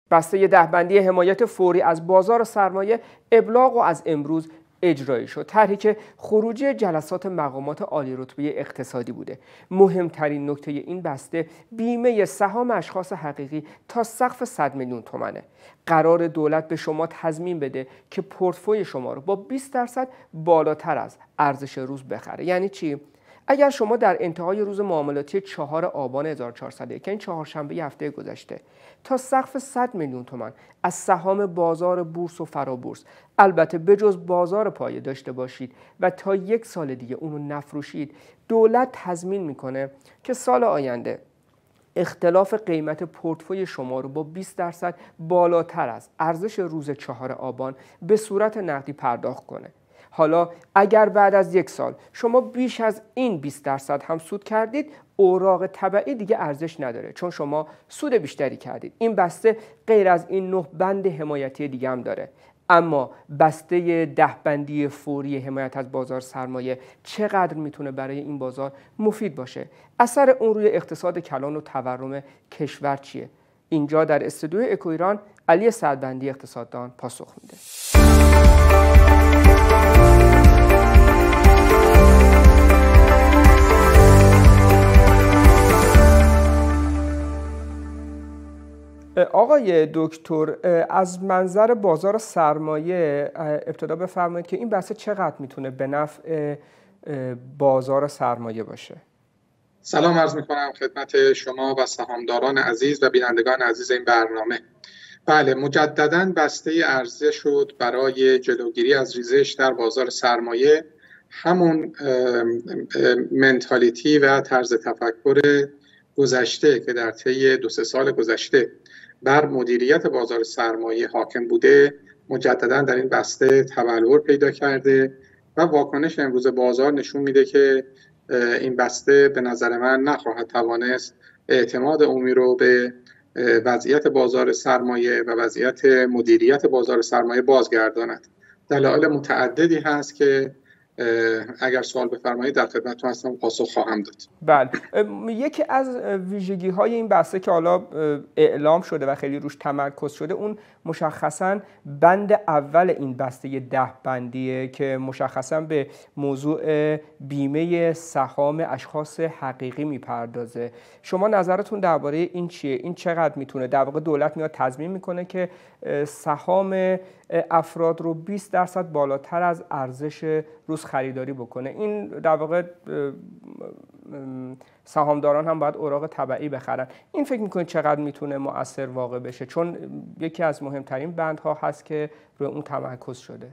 بسته دهبندی حمایت فوری از بازار سرمایه ابلاغ و از امروز اجرایی شد. طرحی که خروجی جلسات مقامات عالی رتبه اقتصادی بوده. مهمترین نکته این بسته بیمه سهام اشخاص حقیقی تا سقف 100 میلیون تومانه. قرار دولت به شما تضمین بده که پورتفوی شما رو با 20% بالاتر از ارزش روز بخره. یعنی چی؟ اگر شما در انتهای روز معاملاتی 4 آبان 1401 که این چهارشنبه هفته گذشته تا سقف 100 میلیون تومان از سهام بازار بورس و فرابورس، البته بجز بازار پایه، داشته باشید و تا 1 سال دیگه اونو نفروشید، دولت تضمین میکنه که سال آینده اختلاف قیمت پورتفوی شما رو با 20% بالاتر از ارزش روز 4 آبان به صورت نقدی پرداخت کنه. حالا اگر بعد از 1 سال شما بیش از این 20% هم سود کردید، اوراق تبعی دیگه ارزش نداره چون شما سود بیشتری کردید. این بسته غیر از این 9 بند حمایتی دیگه هم داره. اما بسته دهبندی فوری حمایت از بازار سرمایه چقدر میتونه برای این بازار مفید باشه؟ اثر اون روی اقتصاد کلان و تورم کشور چیه؟ اینجا در استودیو اکو ایران علی سعدبندی اقتصاددان پاسخ میده. آقای دکتر، از منظر بازار سرمایه ابتدا بفرمایید که این بحث چقدر میتونه به نفع بازار سرمایه باشه؟ سلام عرض میکنم خدمت شما و سهامداران عزیز و بینندگان عزیز این برنامه. بله، مجدداً بسته عرضه شد برای جلوگیری از ریزش در بازار سرمایه همون منتالیتی و طرز تفکر گذشته که در طی 2-3 سال گذشته بر مدیریت بازار سرمایه حاکم بوده مجددا در این بسته تبلور پیدا کرده و واکنش امروز بازار نشون میده که این بسته به نظر من نخواهد توانست اعتماد عمومی رو به وضعیت بازار سرمایه و وضعیت مدیریت بازار سرمایه بازگرداند. دلایل متعددی هست که اگر سوال بفرمایید در خدمتتون هستم پاسخ خواهم داد. بله، یکی از ویژگی های این بسته که حالا اعلام شده و خیلی روش تمرکز شده، اون مشخصا بند اول این بسته 10 بندیه که مشخصا به موضوع بیمه سهام اشخاص حقیقی میپردازه. شما نظرتون درباره این چیه؟ این چقدر میتونه در واقع دولت میاد تضمین میکنه که سهام افراد رو 20% بالاتر از ارزش روز خریداری بکنه؟ این در واقع سهامداران هم باید اوراق تبعی بخرن. این فکر میکنید چقدر میتونه مؤثر واقع بشه؟ چون یکی از مهمترین بندها هست که روی اون تمرکز شده.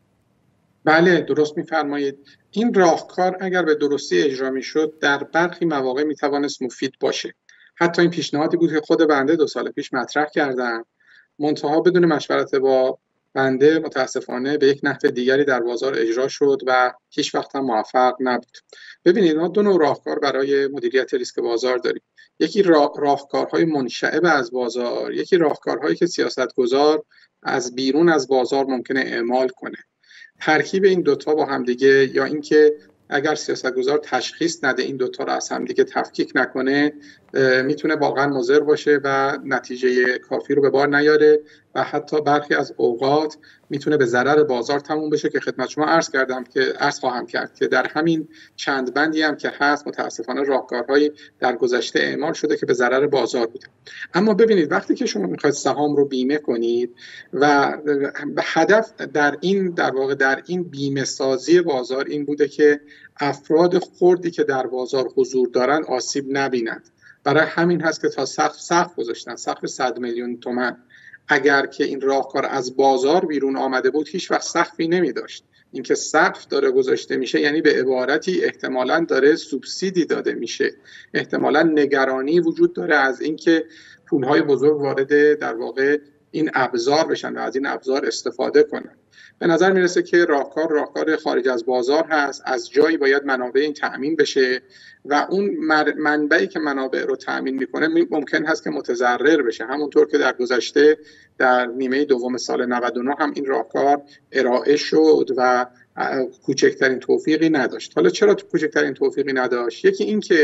بله، درست میفرمایید. این راهکار اگر به درستی اجرا میشد در برخی مواقع میتوانست مفید باشه. حتی این پیشنهادی بود که خود بنده 2 سال پیش مطرح کردم، منتها بدون مشورت با بنده متاسفانه به یک نحو دیگری در بازار اجرا شد و هیچ وقت هم موفق نبود. ببینید، ما 2 نوع راهکار برای مدیریت ریسک بازار داریم. یکی راهکارهای منشعب از بازار، یکی راهکارهایی که سیاستگزار از بیرون از بازار ممکنه اعمال کنه. ترکیب این 2 تا با همدیگه، یا اینکه اگر سیاستگزار تشخیص نده این 2 تا رو از همدیگه تفکیک نکنه، میتونه واقعا مضر باشه و نتیجه کافی رو به بار نیاره و حتی برخی از اوقات میتونه به ضرر بازار تموم بشه که خدمت شما عرض خواهم کرد که در همین چند بندی هم که هست متاسفانه راهکارهایی در گذشته اعمال شده که به ضرر بازار بوده. اما ببینید، وقتی که شما میخواید سهام رو بیمه کنید و هدف در این بیمه سازی بازار این بوده که افراد خردی که در بازار حضور دارن آسیب نبینند. برای همین هست که تا سقف گذاشتن، سقف 100 میلیون تومان. اگر که این راهکار از بازار بیرون آمده بود هیچ وقت سقفی نمی داشت. اینکه سقف داره گذاشته میشه یعنی به عبارتی احتمالاً داره سوبسیدی داده میشه، احتمالاً نگرانی وجود داره از اینکه پولهای بزرگ وارد در واقع این ابزار بشن و از این ابزار استفاده کنن. به نظر میرسه که راهکار خارج از بازار هست. از جایی باید منابع این تأمین بشه و اون منبعی که منابع رو تأمین میکنه ممکن هست که متضرر بشه. همونطور که در گذشته در نیمه دوم سال 99 هم این راهکار ارائه شد و کوچکترین توفیقی نداشت. حالا چرا کوچکترین توفیقی نداشت؟ یکی این که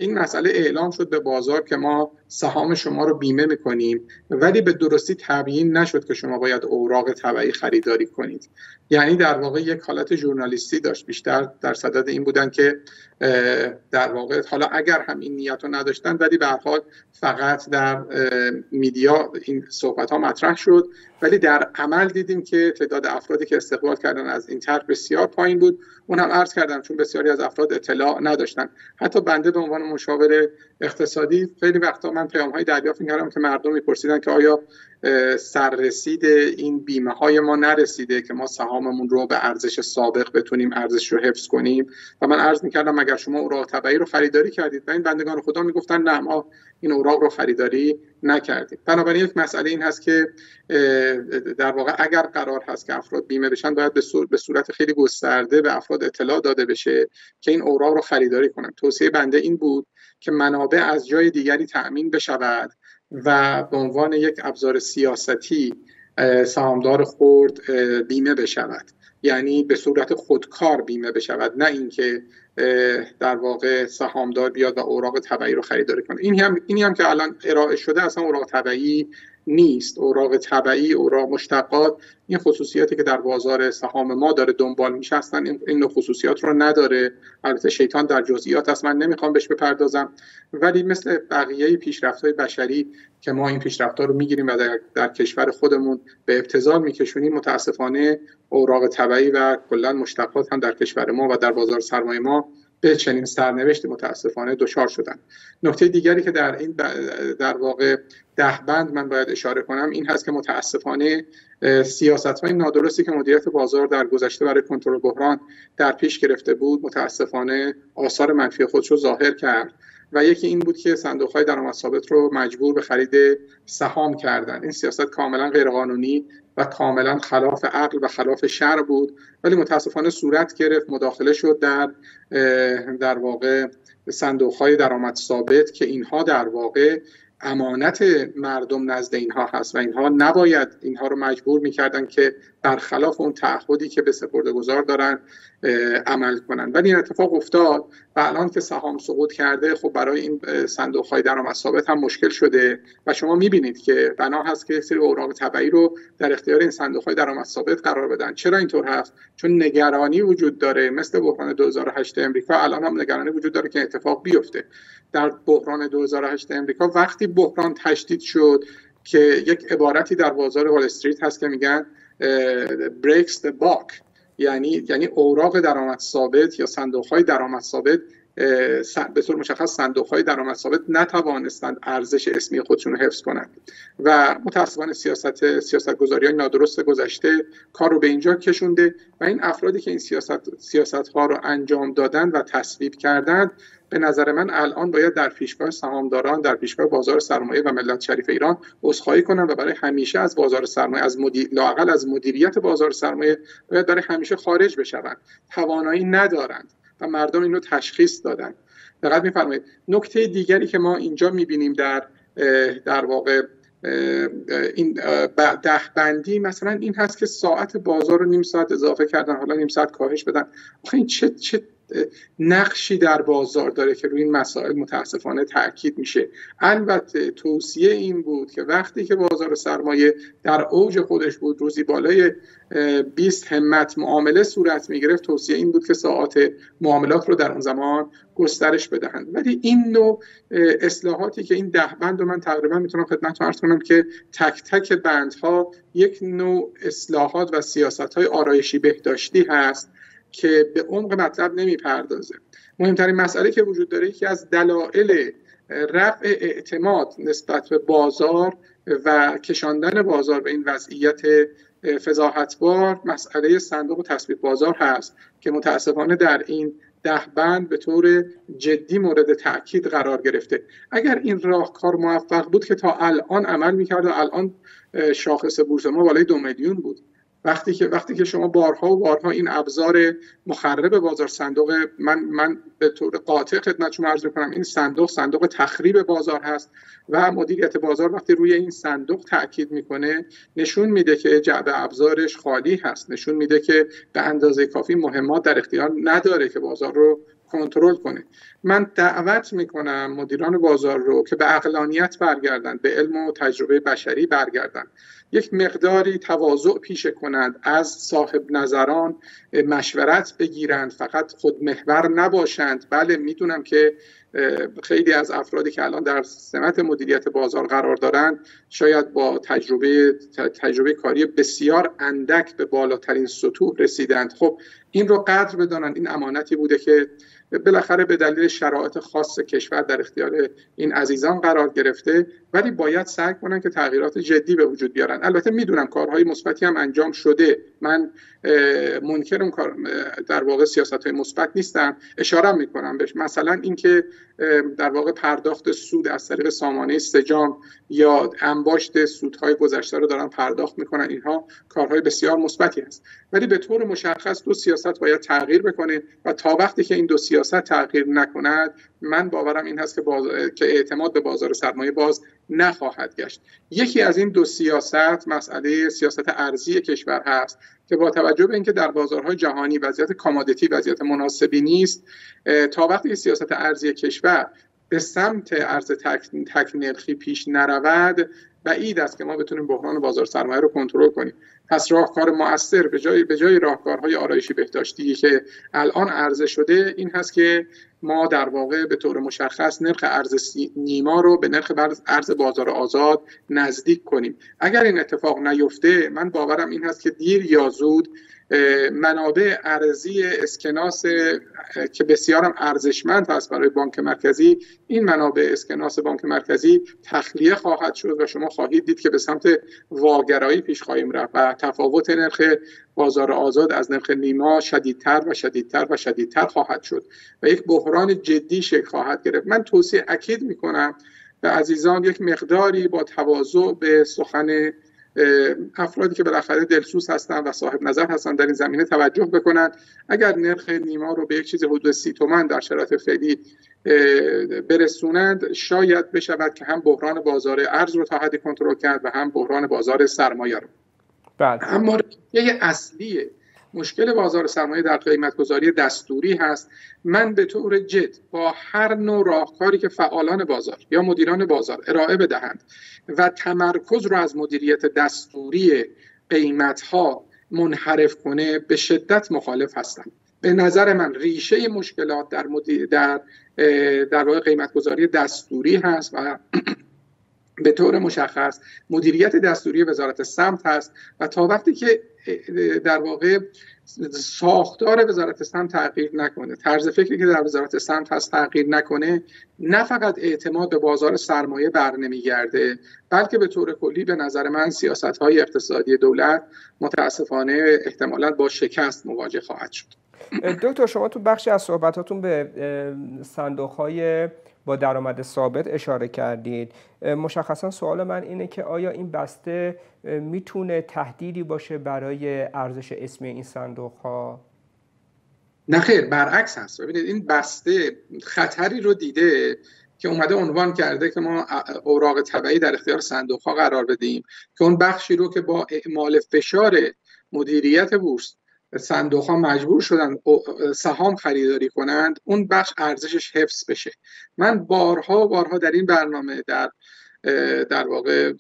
این مسئله اعلام شد به بازار که ما سهام شما رو بیمه میکنیم، ولی به درستی تبیین نشد که شما باید اوراق تبعی خریداری کنید. یعنی در واقع یک حالت ژورنالیستی داشت، بیشتر در صدد این بودن که در واقع حالا اگر هم این نیت رو نداشتن، ولی به هر حال فقط در میدیا این صحبت ها مطرح شد، ولی در عمل دیدیم که تعداد افرادی که استقبال کردن از این طرح بسیار پایین بود. اون هم عرض کردم چون بسیاری از افراد اطلاع نداشتن. حتی بنده به عنوان مشاور اقتصادی خیلی وقتا من پیام‌های دریافت می‌کردم که مردم می‌پرسیدن که آیا سررسید این بیمه های ما نرسیده که ما سهاممون رو به ارزش سابق بتونیم ارزش رو حفظ کنیم، و من عرض می‌کردم اگر شما اوراق تبعی رو خریداری کردید، و این بندگان خدا میگفتن نه ما این اوراق رو خریداری نکردیم. بنابراین یک مسئله این هست که در واقع اگر قرار هست که افراد بیمه بشن، باید به صورت خیلی گسترده به افراد اطلاع داده بشه که این اوراق رو خریداری کنن. توصیه بنده این بود که منابع از جای دیگری تأمین بشود و به عنوان یک ابزار سیاستی سهامدار خرد بیمه بشود، یعنی به صورت خودکار بیمه بشود، نه اینکه در واقع سهامدار بیاد و اوراق تبعی رو خریداری کنه. اینی هم که الان ارائه شده اصلا اوراق تبعی نیست. اوراق تبعی، اوراق مشتقات، این خصوصیاتی که در بازار سهام ما داره دنبال میشه اصلا این خصوصیات رو نداره. البته شیطان در جزئیات است، من نمیخوام بهش بپردازم، ولی مثل بقیه پیشرفت‌های بشری که ما این پیشرفت‌ها رو میگیریم و در کشور خودمون به ابتذال میکشونیم، متاسفانه اوراق تبعی و کلا مشتقات هم در کشور ما و در بازار سرمایه ما به چنین سرنوشتی متاسفانه دچار شدن. نکته دیگری که در واقع 10 بند من باید اشاره کنم این هست که متاسفانه سیاست‌های نادرستی که مدیریت بازار در گذشته برای کنترل بحران در پیش گرفته بود، متاسفانه آثار منفی خودش رو ظاهر کرد، و یکی این بود که صندوق‌های درآمد ثابت رو مجبور به خرید سهام کردن. این سیاست کاملا غیرقانونی و کاملا خلاف عقل و خلاف شرع بود، ولی متاسفانه صورت گرفت، مداخله شد در واقع صندوق‌های درآمد ثابت که اینها در واقع امانت مردم نزد اینها هست و اینها نباید اینها رو مجبور می‌کردن که برخلاف اون تعهدی که به سپرده‌گذار دارن عمل کنن. ولی این اتفاق افتاد و الان که سهام سقوط کرده، خب برای این صندوق‌های درآمد ثابت هم مشکل شده و شما می‌بینید که بنا هست که یک سری اوراق تبعی رو در اختیار این صندوق‌های درآمد ثابت قرار بدن. چرا اینطور هست؟ چون نگرانی وجود داره، مثل بحران 2008 امریکا الان هم نگرانی وجود داره که اتفاق بیفته. در بحران 2008 امریکا وقتی بحران تشدید شد که یک عبارتی در بازار وال استریت هست که میگن breaks the buck، یعنی اوراق درآمد ثابت یا صندوق‌های درآمد ثابت به طور مشخص صندوق‌های درآمد ثابت نتوانستند ارزش اسمی خودشون رو حفظ کنند و متأسفانه سیاست‌گذاری‌های نادرست گذشته کار رو به اینجا کشونده و این افرادی که این سیاست‌ها رو انجام دادن و تصویب کردند، به نظر من الان باید در پیشگاه سهامداران، در پیشگاه بازار سرمایه و ملت شریف ایران عذرخواهی کنن و برای همیشه از بازار سرمایه، لااقل از مدیریت بازار سرمایه باید برای همیشه خارج بشوند. توانایی ندارند و مردم اینو تشخیص دادن. دقت می‌فرمایید. نکته دیگری که ما اینجا می‌بینیم در واقع این 10 بندی مثلا این هست که ساعت بازار رو نیم ساعت اضافه کردن، حالا نیم ساعت کاهش بدن. آخه این چه نقشی در بازار داره که روی این مسائل متاسفانه تاکید میشه. البته توصیه این بود که وقتی که بازار سرمایه در اوج خودش بود، روزی بالای 20 همت معامله صورت میگرفت، توصیه این بود که ساعات معاملات رو در اون زمان گسترش بدهند. ولی این نوع اصلاحاتی که این 10 بند رو من تقریبا میتونم خدمتتون عرض کنم که تک تک بندها یک نوع اصلاحات و سیاست‌های آرایشی بهداشتی هست که به عمق مطلب نمیپردازه. مهمترین مسئله که وجود داره یکی از دلایل رفع اعتماد نسبت به بازار و کشاندن بازار به این وضعیت فضاحتبار مسئله صندوق تثبیت بازار هست که متاسفانه در این 10 بند به طور جدی مورد تأکید قرار گرفته. اگر این راهکار موفق بود که تا الان عمل می‌کرد و الان شاخص بورس ما بالای 2 میلیون بود. وقتی که شما بارها و بارها این ابزار مخرب بازار صندوق، من به طور قاطع خدمتتون عرض می‌کنم این صندوق تخریب بازار هست و مدیریت بازار وقتی روی این صندوق تاکید میکنه نشون میده که جعبه ابزارش خالی هست، نشون میده که به اندازه کافی مهمات در اختیار نداره که بازار رو کنترل کنه. من دعوت میکنم مدیران بازار رو که به عقلانیت برگردن، به علم و تجربه بشری برگردن، یک مقداری تواضع پیشه کنند، از صاحب نظران مشورت بگیرند، فقط خودمحور نباشند. بله میدونم که خیلی از افرادی که الان در سمت مدیریت بازار قرار دارند شاید با تجربه کاری بسیار اندک به بالاترین سطوح رسیدند. خب این رو قدر بدانند، این امانتی بوده که بالاخره به دلیل شرایط خاص کشور در اختیار این عزیزان قرار گرفته، ولی باید سعی کنن که تغییرات جدی به وجود بیارن. البته میدونم کارهای مثبتی هم انجام شده، من منکر اون کار در واقع سیاست‌های مثبت نیستم، اشاره میکنم بهش. مثلا اینکه در واقع پرداخت سود از طریق سامانه سجام یا انباشت سودهای گذشته رو دارن پرداخت میکنن، اینها کارهای بسیار مثبتی است. ولی به طور مشخص دو سیاست باید تغییر بکنه و تا وقتی که این دو سیاست تغییر نکند، من باورم این هست که اعتماد به بازار سرمایه باز نخواهد گشت. یکی از این دو سیاست مسئله سیاست ارزی کشور هست که با توجه به اینکه در بازارهای جهانی وضعیت کامادیتی وضعیت مناسبی نیست، تا وقتی که سیاست ارزی کشور به سمت ارز تک نرخی پیش نرود، بعید است که ما بتونیم بحران بازار سرمایه رو کنترل کنیم. پس راهکار مؤثر به جای راهکارهای آرایشی بهداشتی که الان عرضه شده این هست که ما در واقع به طور مشخص نرخ ارز نیما رو به نرخ ارز بازار آزاد نزدیک کنیم. اگر این اتفاق نیفته، من باورم این هست که دیر یا زود منابع ارزی اسکناس که بسیار هم ارزشمند هست برای بانک مرکزی، این منابع اسکناس بانک مرکزی تخلیه خواهد شد و شما خواهید دید که به سمت واگرایی پیش خواهیم رفت و تفاوت نرخ بازار آزاد از نرخ نیما شدیدتر و شدیدتر و شدیدتر خواهد شد و یک بحران جدی شکل خواهد گرفت. من توصیه اکید میکنم به عزیزان یک مقداری با تواضع به سخن افرادی که بالاخره دلسوز هستن و صاحب نظر هستن در این زمینه توجه بکنند. اگر نرخ نیما رو به یک چیز حدود 30 تومان در شرایط فعلی برسونند، شاید بشود که هم بحران بازار ارز رو تا حدی کنترل کرد و هم بحران بازار سرمایه رو. اما یه اصلی مشکل بازار سرمایه در قیمت‌گذاری دستوری هست. من به طور جد با هر نوع راهکاری که فعالان بازار یا مدیران بازار ارائه بدهند و تمرکز رو از مدیریت دستوری قیمت‌ها منحرف کنه به شدت مخالف هستم. به نظر من ریشه مشکلات در واقع قیمت‌گذاری دستوری هست و به طور مشخص مدیریت دستوری وزارت سمت هست و تا وقتی که در واقع ساختار وزارت سمت تغییر نکنه، طرز فکری که در وزارت سمت هست تغییر نکنه، نه فقط اعتماد به بازار سرمایه بر نمیگرده، بلکه به طور کلی به نظر من سیاست‌های اقتصادی دولت متاسفانه احتمالاً با شکست مواجه خواهد شد. دکتر، شما تو بخشی از صحبتاتون به صندوق‌های با درآمد ثابت اشاره کردید. مشخصا سوال من اینه که آیا این بسته میتونه تهدیدی باشه برای ارزش اسمی این صندوق‌ها؟ نه خیر، برعکس هست. ببینید این بسته خطری رو دیده که اومده عنوان کرده که ما اوراق طبیعی در اختیار صندوق‌ها قرار بدیم که اون بخشی رو که با اعمال فشار مدیریت بورس صندوق‌ها مجبور شدن سهام خریداری کنند، اون بخش ارزشش حفظ بشه. من بارها در این برنامه در واقع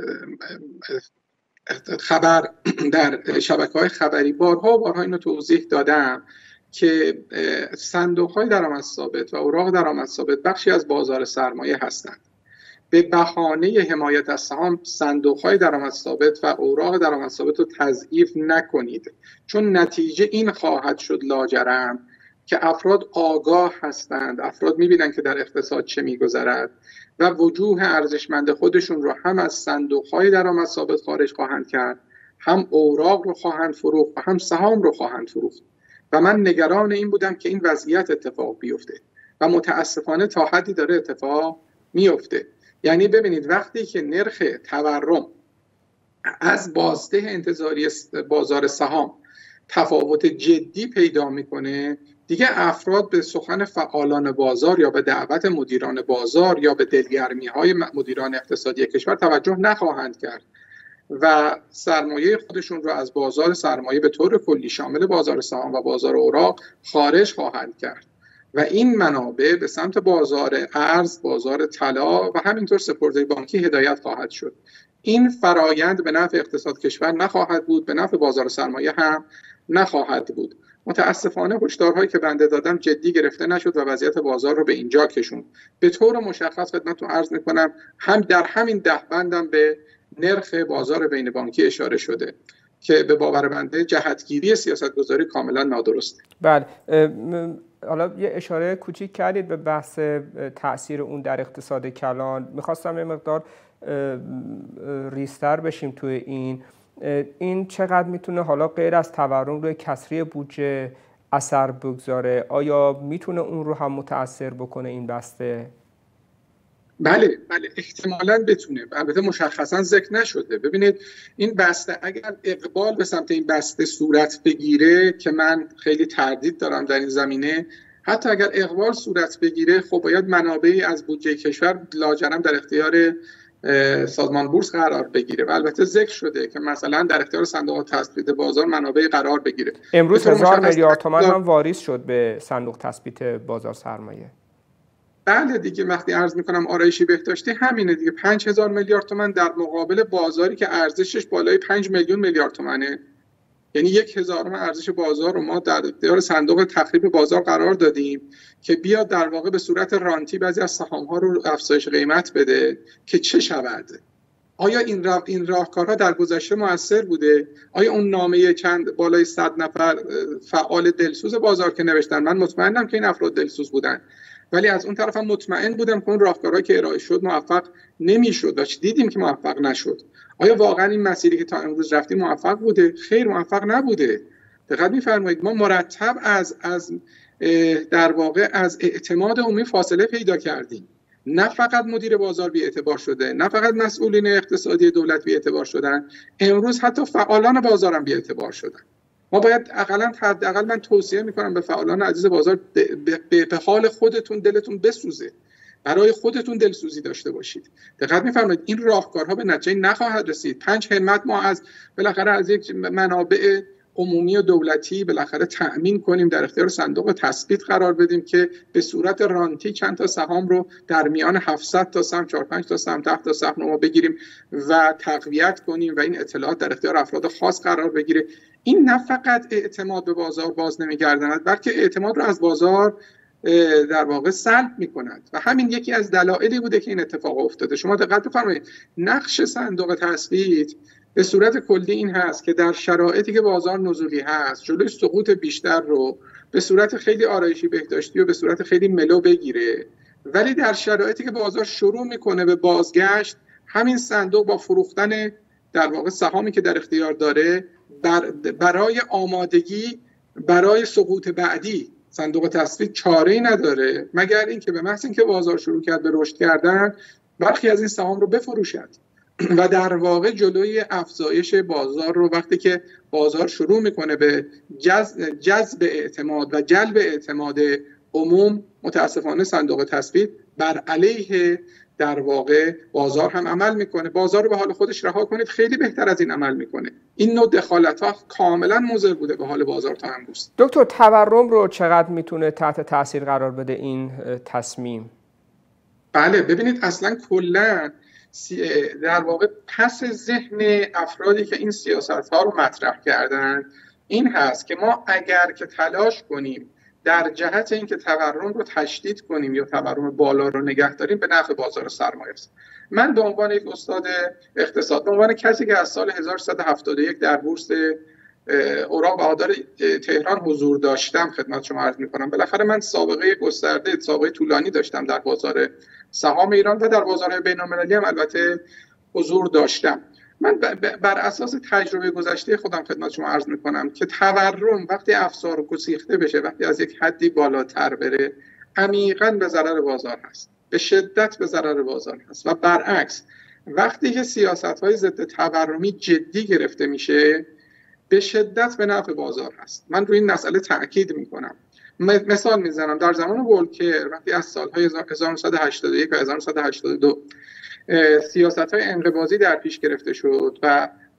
خبر در شبکه‌های خبری بارها اینو توضیح دادم که صندوق‌های درآمد ثابت و اوراق درآمد ثابت بخشی از بازار سرمایه هستند. به بهانه حمایت از سهام صندوق‌های درآمد ثابت و اوراق درآمد ثابت رو تضعیف نکنید، چون نتیجه این خواهد شد لاجرم که افراد آگاه هستند، افراد می‌بینن که در اقتصاد چه می‌گذرد و وجوه ارزشمند خودشون رو هم از صندوق‌های درآمد ثابت خارج خواهند کرد، هم اوراق رو خواهند فروخت و هم سهام رو خواهند فروخت. و من نگران این بودم که این وضعیت اتفاق بیفته و متاسفانه تا حدی داره اتفاق میفته. یعنی ببینید وقتی که نرخ تورم از بازده انتظاری بازار سهام تفاوت جدی پیدا میکنه، دیگه افراد به سخن فعالان بازار یا به دعوت مدیران بازار یا به دلگرمی‌های مدیران اقتصادی کشور توجه نخواهند کرد و سرمایه خودشون رو از بازار سرمایه به طور کلی شامل بازار سهام و بازار اوراق خارج خواهند کرد و این منابع به سمت بازار ارز، بازار طلا و همینطور سپرده بانکی هدایت خواهد شد. این فرایند به نفع اقتصاد کشور نخواهد بود، به نفع بازار سرمایه هم نخواهد بود. متاسفانه هشدارهایی که بنده دادم جدی گرفته نشد و وضعیت بازار رو به اینجا کشوند. به طور مشخص خدمتتون عرض میکنم هم در همین دهبندم به نرخ بازار بین بانکی اشاره شده که به باور بنده جهتگیری سیاستگذاری کاملا نادرسته. بله، حالا یه اشاره کوچیک کردید به بحث تأثیر اون در اقتصاد کلان. میخواستم یه مقدار ریزتر بشیم توی این چقدر میتونه حالا غیر از تورم روی کسری بودجه اثر بگذاره؟ آیا میتونه اون رو هم متأثر بکنه این بسته؟ بله احتمالاً بتونه، البته مشخصاً ذکر نشده. ببینید این بسته اگر اقبال به سمت این بسته صورت بگیره، که من خیلی تردید دارم در این زمینه، حتی اگر اقبال صورت بگیره خب باید منابعی از بودجه کشور لاجرم در اختیار سازمان بورس قرار بگیره و البته ذکر شده که مثلا در اختیار صندوق تثبیت بازار منابع قرار بگیره. امروز 1000 میلیارد تومان هم واریز شد به صندوق تثبیت بازار سرمایه. بله دیگه، وقتی عرض میکنم آرایشی بهداشتی همینه دیگه. 5000 میلیارد تومان در مقابل بازاری که ارزشش بالای 5 میلیون میلیارد تومانه، یعنی 1000 ارزش بازار رو ما در اختیار صندوق تخریب بازار قرار دادیم که بیاد در واقع به صورت رانتی بعضی از سهام‌ها رو افزایش قیمت بده که چه شود؟ آیا این راهکارها در گذشته مؤثر بوده؟ آیا اون نامه چند بالای 100 نفر فعال دلسوز بازار که نوشتن، من مطمئنم که این افراد دلسوز بودن، ولی از اون طرف هم مطمئن بودم که اون راهکارهایی که ارائه شد موفق نمیشد و دیدیم که موفق نشد. آیا واقعا این مسیری که تا امروز رفتیم موفق بوده؟ خیر، موفق نبوده. دقت می‌فرمایید ما مرتب از در واقع از اعتماد عمومی فاصله پیدا کردیم. نه فقط مدیر بازار بی‌اعتبار شده، نه فقط مسئولین اقتصادی دولت بی‌اعتبار شدن، امروز حتی فعالان بازار هم بی‌اعتبار شدن. ما باید حداقل من توصیه میکنم به فعالان عزیز بازار به حال خودتون دلتون بسوزه، برای خودتون دلسوزی داشته باشید. دقت می‌فرمایید این راهکارها به نتیجه نخواهد رسید. 5 همت ما از بالاخره از یک منابع عمومی و دولتی بالاخره تأمین کنیم، در اختیار صندوق تثبیت قرار بدیم که به صورت رانتی چند تا سهام رو در میان 700 تا سهم، 4 5 تا سهم، 10 تا سهم ما بگیریم و تقویت کنیم و این اطلاعات در اختیار افراد خاص قرار بگیره. این نه فقط اعتماد به بازار باز نمی‌گرداند، بلکه اعتماد رو از بازار در واقع سلب می‌کند و همین یکی از دلایلی بوده که این اتفاق افتاده. شما دقت بفرمایید نقش صندوق تثبیت به صورت کلی این هست که در شرایطی که بازار نزولی هست جلوی سقوط بیشتر رو به صورت خیلی آرایشی بهداشتی و به صورت خیلی ملو بگیره، ولی در شرایطی که بازار شروع میکنه به بازگشت، همین صندوق با فروختن در واقع سهامی که در اختیار داره برای آمادگی برای سقوط بعدی صندوق تثبیت چاره‌ای نداره مگر اینکه به محض اینکه بازار شروع کرد به رشد کردن برخی از این سهام رو بفروشد و در واقع جلوی افزایش بازار رو وقتی که بازار شروع میکنه به جذب اعتماد و جلب اعتماد عموم، متاسفانه صندوق تثبیت بر علیه در واقع بازار هم عمل میکنه. بازار رو به حال خودش رها کنید، خیلی بهتر از این عمل میکنه. این نوع دخالت‌ها کاملا مضر بوده به حال بازار تا امروز. دکتر، تورم رو چقدر میتونه تحت تاثیر قرار بده این تصمیم؟ بله ببینید اصلا کلا در واقع پس ذهن افرادی که این سیاست‌ها رو مطرح کردن این هست که ما اگر که تلاش کنیم در جهت اینکه تورم رو تشدید کنیم یا تورم بالا رو نگه داریم به نفع بازار سرمایه است. من به عنوان یک استاد اقتصاد، به عنوان کسی که از سال 1371 در بورس اوراق بهادار تهران حضور داشتم خدمت شما عرض می‌کنم، بالاخره من سابقه گسترده، سابقه طولانی داشتم در بازار سهام ایران و در بازارهای بین‌المللی هم البته حضور داشتم. من بر اساس تجربه گذشته خودم خدمت شما عرض میکنم که تورم وقتی افزار و گسیخته بشه، وقتی از یک حدی بالاتر بره، عمیقاً به ضرر بازار هست، به شدت به ضرر بازار هست. و برعکس وقتی که سیاست‌های ضد تورمی جدی گرفته میشه به شدت به نفع بازار هست. من روی این مسئله تاکید میکنم. مثال میزنم، در زمان ولکر وقتی از سالهای 1981 و 1982 سیاست‌های انقباضی در پیش گرفته شد و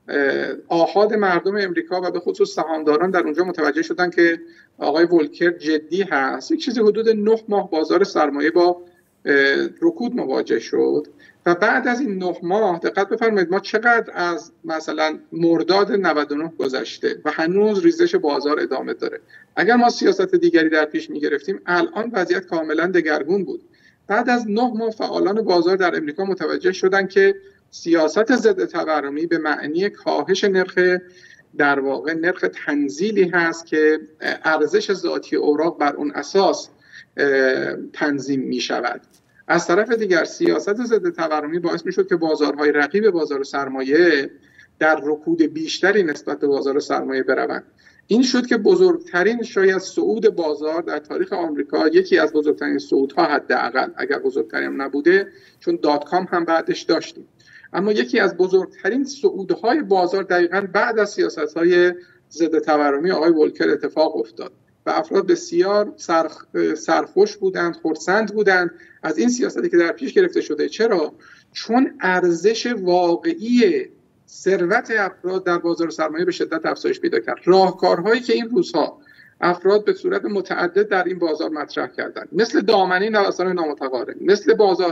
آحاد مردم امریکا و به خصوص سهامداران در اونجا متوجه شدن که آقای ولکر جدی هست. یک چیزی حدود 9 ماه بازار سرمایه با رکود مواجه شد و بعد از این 9 ماه دقت بفرمایید ما چقدر از مثلا مرداد 99 گذشته و هنوز ریزش بازار ادامه داره. اگر ما سیاست دیگری در پیش می‌گرفتیم الان وضعیت کاملا دگرگون بود. بعد از 9 ماه فعالان بازار در امریکا متوجه شدن که سیاست ضد تورمی به معنی کاهش نرخ، در واقع نرخ تنزیلی هست که ارزش ذاتی اوراق بر اون اساس تنظیم می شود. از طرف دیگر سیاست ضد تورمی باعث می شد که بازارهای رقیب بازار سرمایه در رکود بیشتری نسبت به بازار سرمایه بروند. این شد که بزرگترین شاید صعود بازار در تاریخ آمریکا، یکی از بزرگترین صعودها حداقل، اگر بزرگترین نبوده چون دات کام هم بعدش داشتیم، اما یکی از بزرگترین صعودهای بازار دقیقاً بعد از سیاست‌های ضد تورمی آقای ولکر اتفاق افتاد و افراد بسیار سرخوش بودند، خرسند بودند از این سیاستی که در پیش گرفته شده. چرا؟ چون ارزش واقعی ثروت افراد در بازار سرمایه به شدت افزایش پیدا کرد. راهکارهایی که این روزها افراد به صورت متعدد در این بازار مطرح کردند، مثل دامنه نوسان نامتقارن، مثل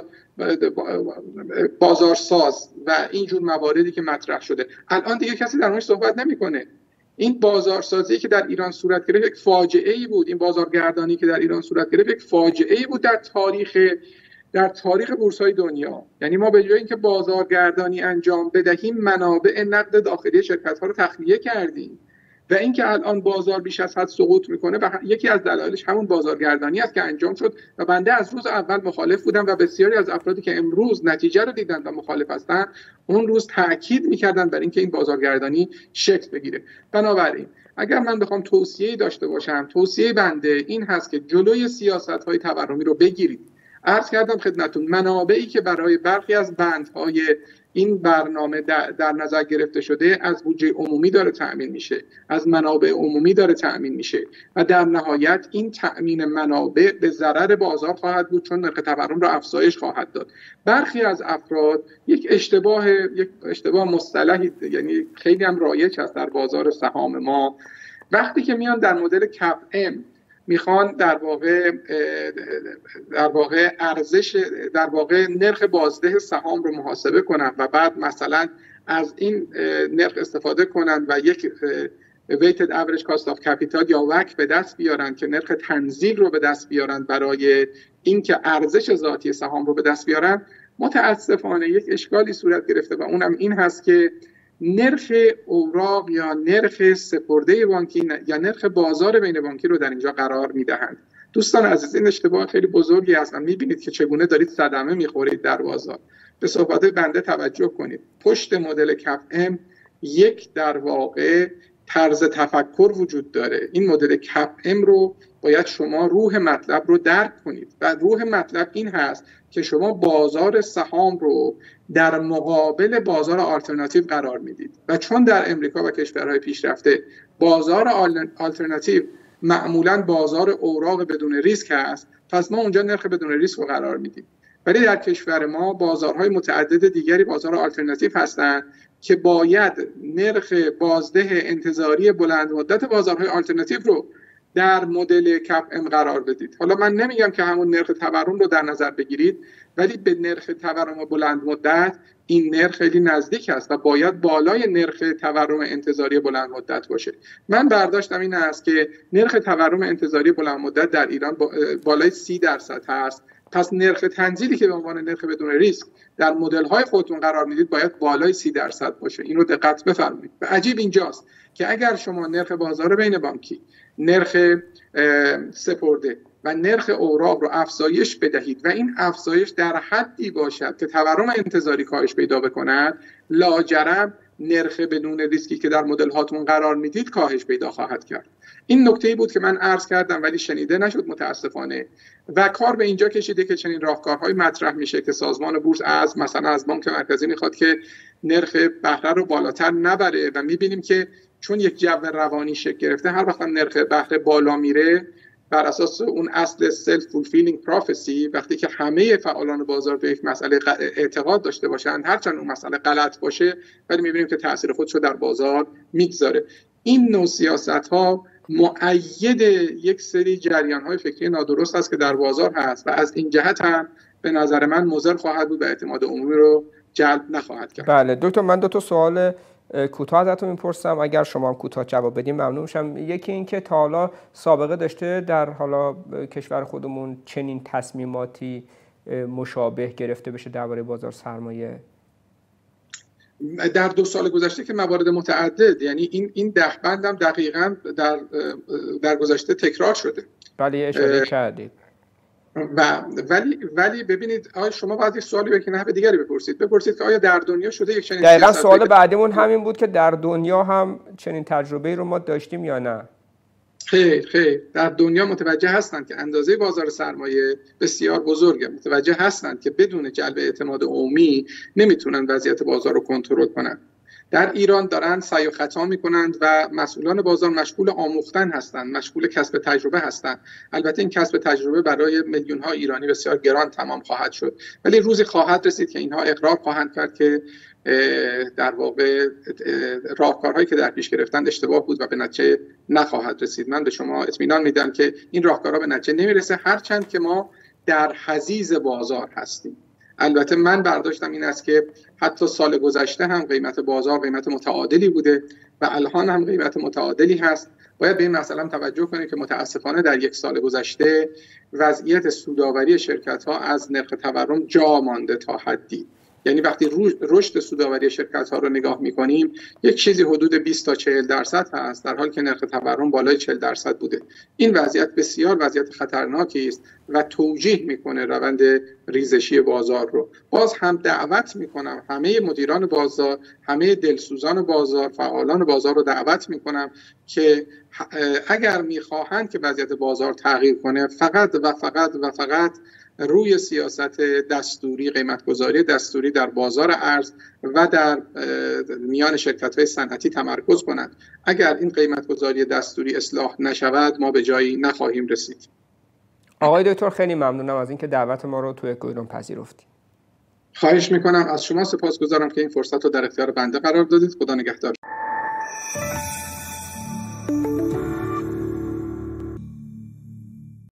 بازارساز و اینجور مواردی که مطرح شده، الان دیگه کسی در موردش صحبت نمیکنه. این بازارسازی که در ایران صورت گرفت یک فاجعه‌ای بود، این بازارگردانی که در ایران صورت گرفت یک فاجعه‌ای بود در تاریخ بورس‌های دنیا. یعنی ما به جای اینکه بازارگردانی انجام بدهیم منابع نقد داخلی شرکت‌ها رو تخلیه کردیم و اینکه الان بازار بیش از حد سقوط میکنه و یکی از دلایلش همون بازارگردانی است که انجام شد و بنده از روز اول مخالف بودم و بسیاری از افرادی که امروز نتیجه رو دیدن و مخالف هستن اون روز تاکید میکردن بر اینکه این بازارگردانی شکل بگیره. بنابراین اگر من بخوام توصیه‌ای داشته باشم، توصیه بنده این هست که جلوی سیاست‌های تورمی رو بگیرید. عرض کردم خدمتتون منابعی که برای برخی از بندهای این برنامه در نظر گرفته شده از بودجه عمومی داره تأمین میشه، از منابع عمومی داره تأمین میشه و در نهایت این تأمین منابع به ضرر بازار خواهد بود چون نرخ تورم را افزایش خواهد داد. برخی از افراد یک اشتباه مصطلحی، یعنی خیلی هم رایج است در بازار سهام ما، وقتی که میان در مدل کپ ام میخوان در واقع نرخ بازده سهام رو محاسبه کنن و بعد مثلا از این نرخ استفاده کنن و یک weighted average cost of capital یا WACC به دست بیارن که نرخ تنزیل رو به دست بیارن برای اینکه ارزش ذاتی سهام رو به دست بیارن، متاسفانه یک اشکالی صورت گرفته و اونم این هست که نرخ اوراق یا نرخ سپرده بانکی یا نرخ بازار بین بانکی رو در اینجا قرار میدهند. دوستان عزیز، این اشتباه خیلی بزرگی است و میبینید که چگونه دارید صدمه میخورید در بازار. به صحبت بنده توجه کنید. پشت مدل کپ ام یک در واقع طرز تفکر وجود داره. این مدل کپ ام رو باید شما روح مطلب رو درک کنید و روح مطلب این هست که شما بازار سهام رو در مقابل بازار آلترناتیو قرار میدید و چون در امریکا و کشورهای پیشرفته بازار آلترناتیو معمولاً بازار اوراق بدون ریسک هست، پس ما اونجا نرخ بدون ریسک رو قرار میدیم. ولی در کشور ما بازارهای متعدد دیگری بازار آلترناتیو هستند که باید نرخ بازده انتظاری بلند مدت بازارهای آلترناتیو رو در مدل کپ ام قرار بدید. حالا من نمیگم که همون نرخ تورم رو در نظر بگیرید، ولی به نرخ تورم بلند مدت این نرخ خیلی نزدیک است و باید بالای نرخ تورم انتظاری بلند مدت باشه. من برداشتم این است که نرخ تورم انتظاری بلند مدت در ایران بالای 30% هست. پس نرخ تنزیلی که به عنوان نرخ بدون ریسک در مدل‌های خودتون قرار میدید باید بالای 30% باشه. اینو دقت بفرمایید. و عجیب اینجاست که اگر شما نرخ بازار بین بانکی، نرخ سپرده و نرخ اوراق رو افزایش بدهید و این افزایش در حدی باشد که تورم انتظاری کاهش پیدا بکند، لاجرم نرخ بدون ریسکی که در مدل هاتون قرار میدید کاهش پیدا خواهد کرد. این نکته‌ای بود که من عرض کردم ولی شنیده نشد متاسفانه و کار به اینجا کشیده که چنین راهکارهای مطرح میشه که سازمان بورس مثلا از بانک مرکزی میخواد که نرخ بهره رو بالاتر نبره و میبینیم که چون یک جو روانی شکل گرفته هر وقت نرخ بهره بالا میره بر اساس اون اصل self fulfilling prophecy، وقتی که همه فعالان بازار به یک مسئله اعتقاد داشته باشن، هرچند اون مسئله غلط باشه، ولی می‌بینیم که تاثیر خودش رو در بازار میگذاره. این نوع سیاست‌ها مؤید یک سری جریان‌های فکری نادرست است که در بازار هست و از این جهت هم به نظر من مضر خواهد بود و اعتماد عمومی رو جلب نخواهد کرد. بله دکتر، من دو تا سوال کوتاه ازتون میپرسم، اگر شما هم کوتاه جواب بدین ممنون میشم. یکی این که تا حالا سابقه داشته در حالا کشور خودمون چنین تصمیماتی مشابه گرفته بشه درباره بازار سرمایه؟ در 2 سال گذشته که موارد متعدد، یعنی این دهبندم دقیقاً در گذشته تکرار شده. بله اشاره کردید. ولی ببینید، آیا شما باید یک سوالی به نحو دیگری بپرسید که آیا در دنیا شده یک چنین دقیقاً سوال بعدیمون همین بود که در دنیا هم چنین تجربه‌ای رو ما داشتیم یا نه؟ خیر در دنیا متوجه هستند که اندازه بازار سرمایه بسیار بزرگه، متوجه هستند که بدون جلب اعتماد عمومی نمیتونن وضعیت بازار رو کنترل کنن. در ایران دارن سعی و خطا میکنند و مسئولان بازار مشغول آموختن هستند، مشغول کسب تجربه هستند. البته این کسب تجربه برای میلیون ها ایرانی بسیار گران تمام خواهد شد، ولی روزی خواهد رسید که اینها اقرار خواهند کرد که در واقع راهکارهایی که در پیش گرفتن اشتباه بود و به نتیجه نخواهد رسید. من به شما اطمینان میدم که این راهکارها به نتیجه نمیرسه، هرچند که ما در حضیض بازار هستیم. البته من برداشتم این است که حتی سال گذشته هم قیمت بازار قیمت متعادلی بوده و الان هم قیمت متعادلی هست. باید به این مسئله هم توجه کنیم که متاسفانه در 1 سال گذشته وضعیت سودآوری شرکت‌ها از نرخ تورم جا مانده تا حدی. یعنی وقتی رشد سودآوری شرکت‌ها رو نگاه می‌کنیم یک چیزی حدود 20 تا 40% هست، در حالی که نرخ تورم بالای 40% بوده. این وضعیت بسیار وضعیت خطرناکی است و توجیه می‌کنه روند ریزشی بازار رو. باز هم دعوت می‌کنم همه مدیران بازار، همه دلسوزان بازار، فعالان بازار رو دعوت می‌کنم که اگر می‌خواهند که وضعیت بازار تغییر کنه، فقط روی سیاست دستوری، قیمتگذاری دستوری در بازار ارز و در میان شرکت‌های صنعتی تمرکز کنند. اگر این قیمتگذاری دستوری اصلاح نشود ما به جایی نخواهیم رسید. آقای دکتر خیلی ممنونم از اینکه دعوت ما رو توی اکوایرون پذیرفتید. خواهش میکنم، از شما سپاسگزارم که این فرصت رو در اختیار بنده قرار دادید. خدا نگهدار.